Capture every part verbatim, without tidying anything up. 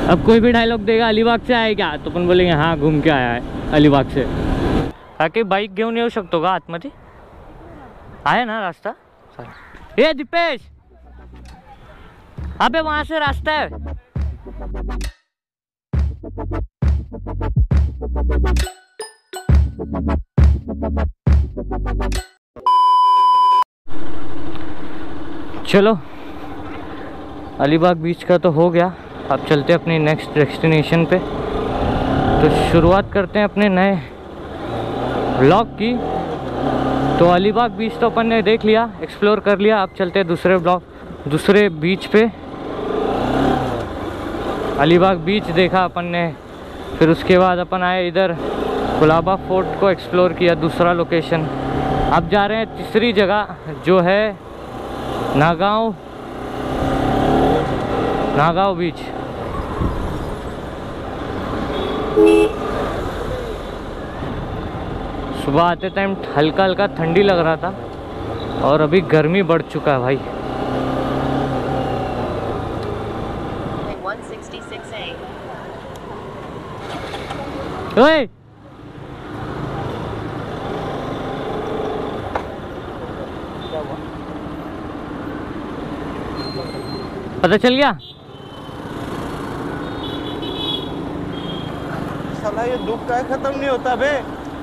अब कोई भी डायलॉग देगा अलिबाग से आए क्या, तो अपन बोलेंगे हाँ घूम के आया है अलिबाग से. बाकी बाईक घेऊन येऊ शकतो का आतमध्ये? आहे ना रास्ता? ए दीपेश, अबे वहां से रास्ता है. चलो अलीबाग बीच का तो हो गया, अब चलते अपनी नेक्स्ट डेस्टिनेशन पे. तो शुरुआत करते हैं अपने नए व्लॉग की. तो अलीबाग बीच तो अपन ने देख लिया, एक्सप्लोर कर लिया. अब चलते हैं दूसरे ब्लॉग दूसरे बीच पे. अलीबाग बीच देखा अपन ने, फिर उसके बाद अपन आए इधर कुलाबा फोर्ट को एक्सप्लोर किया, दूसरा लोकेशन. अब जा रहे हैं तीसरी जगह जो है नागांव नागांव बीच. सुबह आते टाइम हल्का हल्का ठंडी लग रहा था और अभी गर्मी बढ़ चुका है भाई. ओए पता चल गया? साला ये दुख का खत्म नहीं होता बे.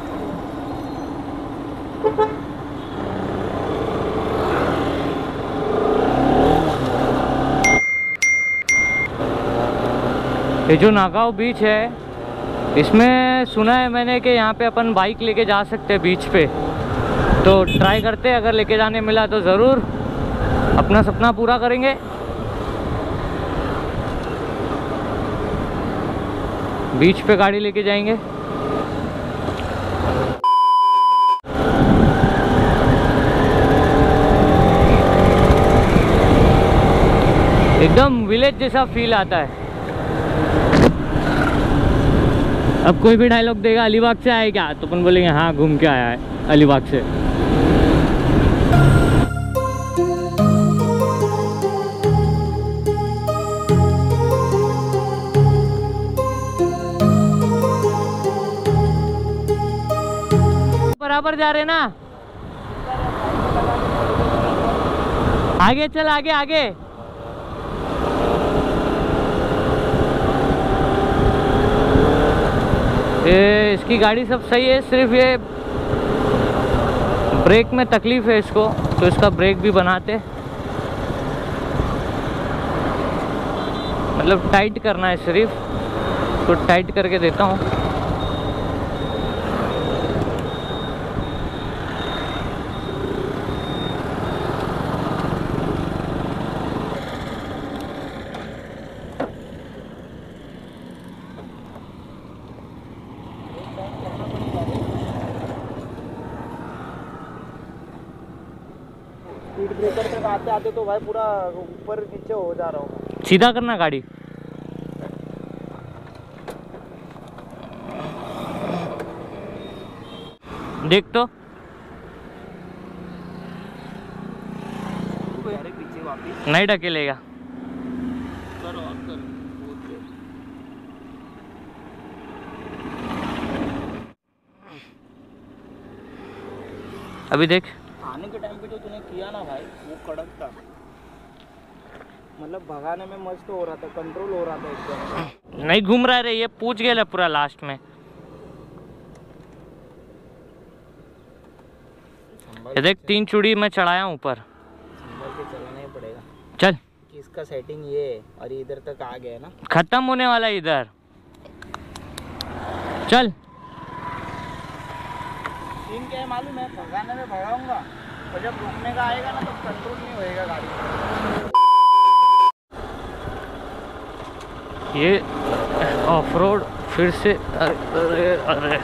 ये जो नागांव बीच है, इसमें सुना है मैंने कि यहाँ पे अपन बाइक लेके जा सकते हैं बीच पे. तो ट्राई करते हैं, अगर लेके जाने मिला तो ज़रूर अपना सपना पूरा करेंगे. बीच पे गाड़ी लेके जाएंगे. एकदम विलेज जैसा फील आता है. अब कोई भी डायलॉग देगा अलीबाग से आए क्या, तो अपन बोलेंगे हाँ घूम के आया है अलीबाग से. बराबर जा रहे ना, आगे चल आगे आगे. ये इसकी गाड़ी सब सही है, सिर्फ ये ब्रेक में तकलीफ है इसको, तो इसका ब्रेक भी बनाते, मतलब टाइट करना है सिर्फ, तो टाइट करके देता हूँ. स्पीड ब्रेकर तक आते आते तो भाई पूरा ऊपर नीचे हो जा रहा हूँ. सीधा करना गाड़ी. देख तो पीछे वापस नहीं ढकेलेगा. अभी देख आने के टाइम पे जो तूने किया ना भाई, वो कड़क था. मतलब भगाने में मस्त हो रहा था, कंट्रोल हो रहा था एकदम. नहीं घूम रहा रे, ये पूछ गया पूरा लास्ट में. ये देख तीन चूड़ी मैं चढ़ाया हूँ ऊपर. संभल के चलाना ही पड़ेगा. चल. इसका सेटिंग ये और इधर तक आ गया ना, खत्म होने वाला है इधर. चल. सीन क्या है मालूम है, भगाने में भगाऊंगा और जब रुकने का आएगा ना तो कंट्रोल नहीं होएगा गाड़ी. ये ऑफ रोड फिर से. अरे अरे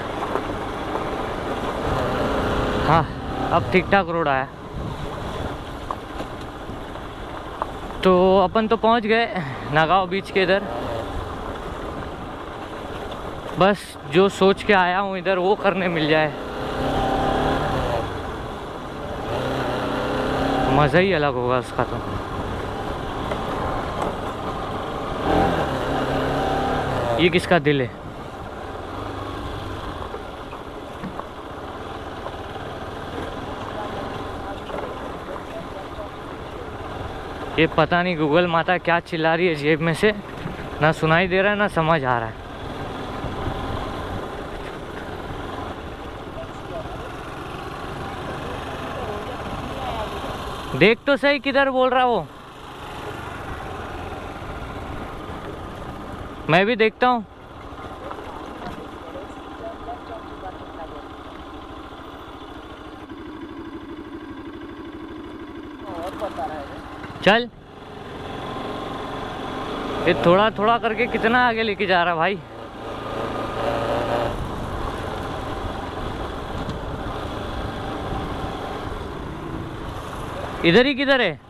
हाँ, अब ठीक ठाक रोड आया. तो अपन तो पहुंच गए नागांव बीच के इधर. बस जो सोच के आया हूँ इधर वो करने मिल जाए, मज़ा ही अलग होगा उसका. तो ये किसका दिल है? ये पता नहीं गूगल माता क्या चिल्ला रही है जेब में से, ना सुनाई दे रहा है ना समझ आ रहा है। देख तो सही किधर बोल रहा वो, मैं भी देखता हूँ। चल, ये थोड़ा थोड़ा करके कितना आगे लेके जा रहा भाई। इधर ही किधर है?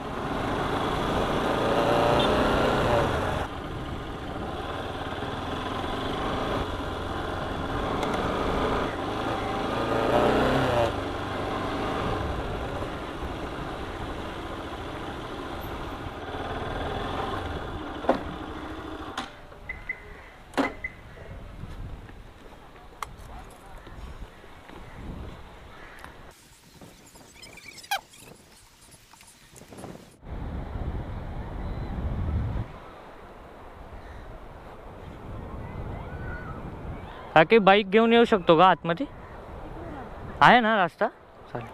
काही बाईक घेऊन येऊ शकतो का आतमध्ये? आहे ना रास्ता? चालेल.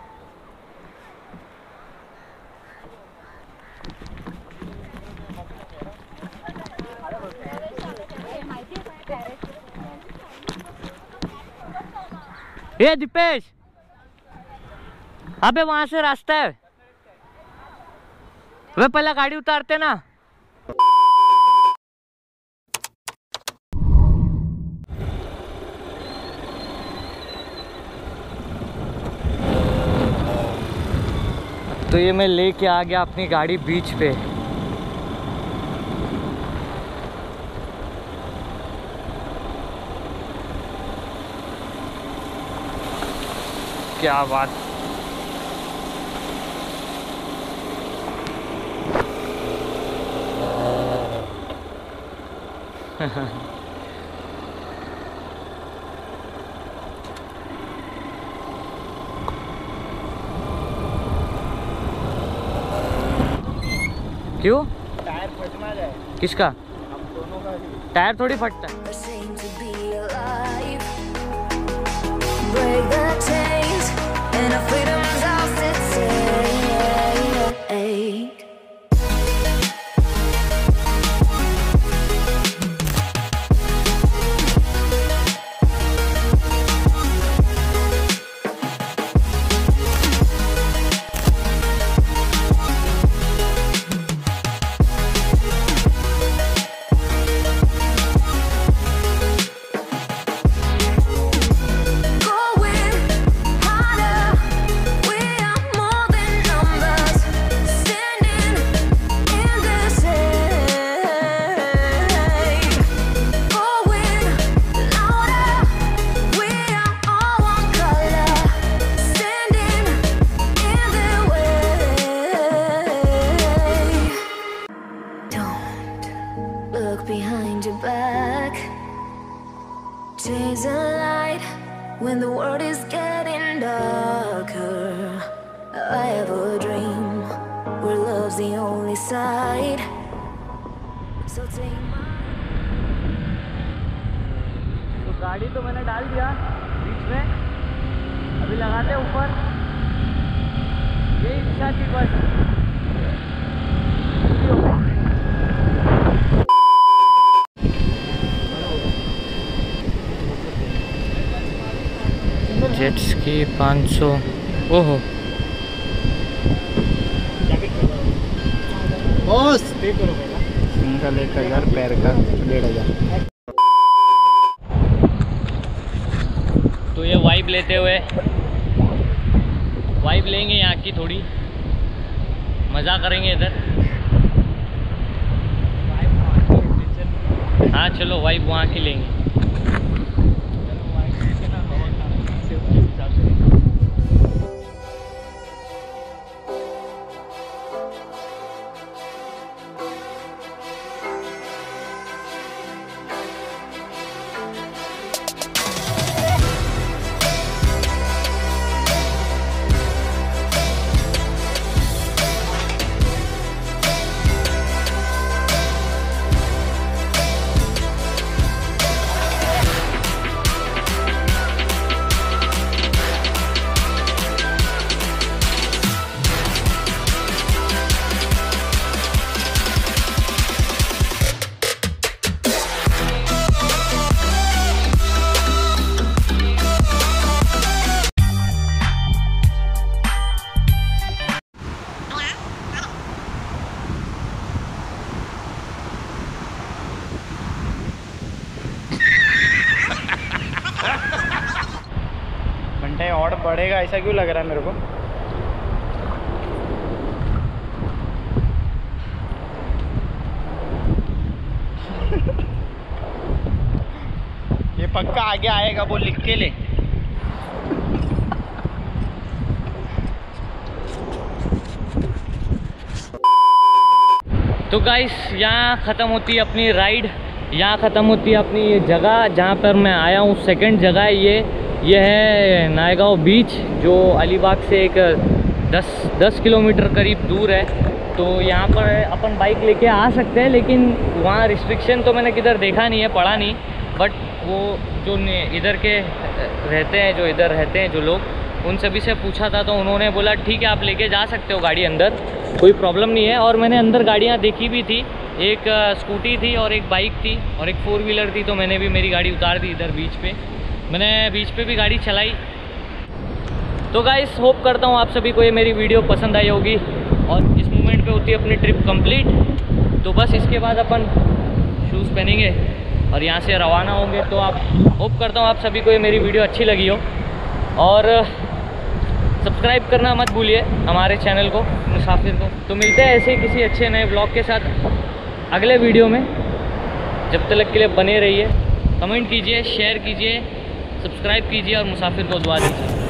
ये दीपेश, अबे वहां से रास्ता है, वे पहला गाड़ी उतारते ना। तो ये मैं लेके आ गया अपनी गाड़ी बीच पे। क्या बात। क्यों? टायर फटना जाए। किसका? हम दोनों का ही। टायर थोड़ी फटता है। Behind your back, chase a light when the world is getting darker. I have a dream where love's the only side. So take my... तो गाड़ी तो मैंने डाल दिया बीच में, अभी लगाते ऊपर। ये इच्छा थी बस। जेट्स की पाँच सौ। ओहो बॉस देख करो पहला। सिंगल एक हजार, पैर का डेढ़ हजार। तो ये वाइब लेते हुए, वाइब लेंगे यहाँ की, थोड़ी मज़ा करेंगे इधर। हाँ चलो वाइब वहाँ की लेंगे। बढ़ेगा ऐसा क्यों लग रहा है मेरे को? ये पक्का आगे आएगा, वो लिख के ले। तो गाइस यहाँ ख़त्म होती है अपनी राइड, यहाँ ख़त्म होती है अपनी ये जगह जहाँ पर मैं आया हूँ। सेकंड जगह है ये ये है नायगांव बीच, जो अलीबाग से एक दस दस किलोमीटर करीब दूर है। तो यहाँ पर अपन बाइक लेके आ सकते हैं, लेकिन वहाँ रिस्ट्रिक्शन तो मैंने किधर देखा नहीं है, पढ़ा नहीं। बट वो जो इधर के रहते हैं, जो इधर रहते हैं जो लोग, उन सभी से पूछा था तो उन्होंने बोला ठीक है आप लेके जा सकते हो गाड़ी अंदर, कोई प्रॉब्लम नहीं है। और मैंने अंदर गाड़ियाँ देखी भी थी, एक स्कूटी थी और एक बाइक थी और एक फोर व्हीलर थी। तो मैंने भी मेरी गाड़ी उतार दी इधर बीच पे, मैंने बीच पे भी गाड़ी चलाई। तो गाइस होप करता हूँ आप सभी को ये मेरी वीडियो पसंद आई होगी। और इस मोमेंट पे होती है अपनी ट्रिप कंप्लीट। तो बस इसके बाद अपन शूज़ पहनेंगे और यहाँ से रवाना होंगे। तो आप होप करता हूँ आप सभी को ये मेरी वीडियो अच्छी लगी हो, और सब्सक्राइब करना मत भूलिए हमारे चैनल को, मुसाफिर को। तो मिलते हैं ऐसे ही किसी अच्छे नए ब्लॉग के साथ अगले वीडियो में। जब तक के लिए बने रहिए, कमेंट कीजिए, शेयर कीजिए, सब्सक्राइब कीजिए और मुसाफिर को दुआ दीजिए।